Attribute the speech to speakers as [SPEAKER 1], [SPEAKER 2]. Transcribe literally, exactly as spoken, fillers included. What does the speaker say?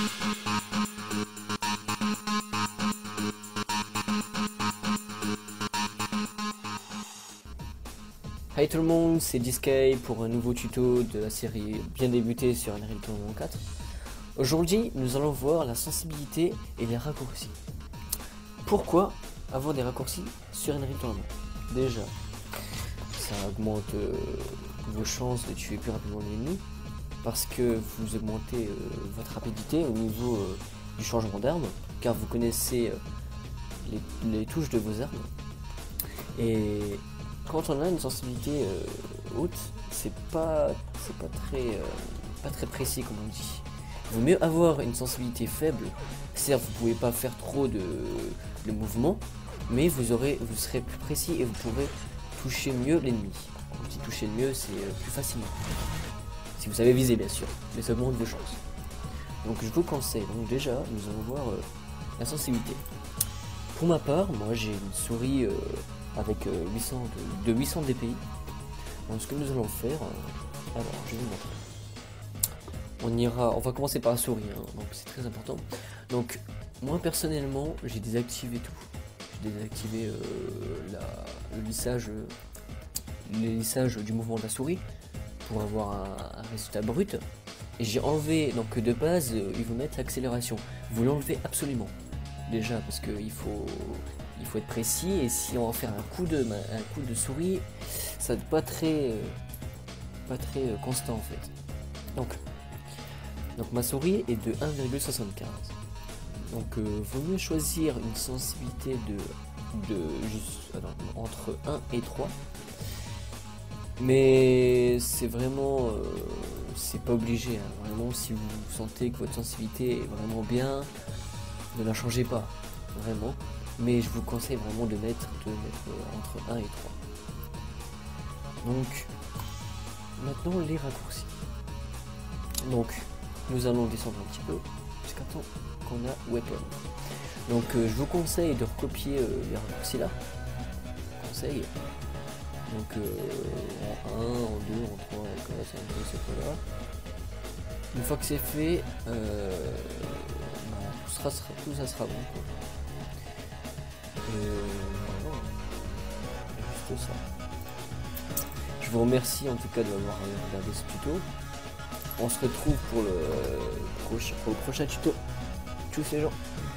[SPEAKER 1] Hey tout le monde, c'est Disky pour un nouveau tuto de la série Bien débuté sur Unreal Tournament quatre. Aujourd'hui, nous allons voir la sensibilité et les raccourcis. Pourquoi avoir des raccourcis sur Unreal Tournament? Déjà, ça augmente euh, vos chances de tuer plus rapidement l'ennemi parce que vous augmentez euh, votre rapidité au niveau euh, du changement d'arme, car vous connaissez euh, les, les touches de vos armes. Et quand on a une sensibilité euh, haute, c'est pas c'est pas très euh, pas très précis comme on dit. Il vaut mieux avoir une sensibilité faible. Certes, vous pouvez pas faire trop de, de mouvements, mais vous aurez vous serez plus précis et vous pourrez toucher mieux l'ennemi. Quand je dis toucher mieux, c'est euh, plus facilement. Si vous savez viser bien sûr, mais ça augmente vos chances. Donc je vous conseille. Donc déjà, nous allons voir euh, la sensibilité. Pour ma part, moi j'ai une souris euh, avec euh, huit cents de, de huit cents D P I. Donc ce que nous allons faire, euh, alors je vais vous montrer. On ira, on va commencer par la souris, hein, donc c'est très important. Donc moi personnellement, j'ai désactivé tout. J'ai désactivé euh, la, le lissage, euh, le lissage du mouvement de la souris pour avoir un, un résultat brut. Et j'ai enlevé, donc de base, euh, il vous mettre l'accélération. Vous l'enlevez absolument. Déjà parce qu'il faut il faut être précis, et si on va faire un coup de un coup de souris, ça n'est pas très pas très constant en fait. Donc donc ma souris est de un virgule soixante-quinze. Donc euh, vaut mieux choisir une sensibilité de de juste alors, entre un et trois. Mais c'est vraiment euh, c'est pas obligé hein. Vraiment, si vous sentez que votre sensibilité est vraiment bien, ne la changez pas vraiment. Mais je vous conseille vraiment de mettre, de mettre entre un et trois. Donc, maintenant les raccourcis. Donc, nous allons descendre un petit peu jusqu'à temps qu'on a weapon. Donc, euh, je vous conseille de recopier euh, les raccourcis là. Conseil. Donc, euh, en un, en deux, en trois, en quatre, en cinq, c'est pas là. Une fois que c'est fait, euh, bah, tout, sera, sera, tout ça sera bon. Quoi. Euh, juste ça. Je vous remercie en tout cas d'avoir regardé ce tuto. On se retrouve pour le prochain, pour le prochain tuto. Tchuss les gens.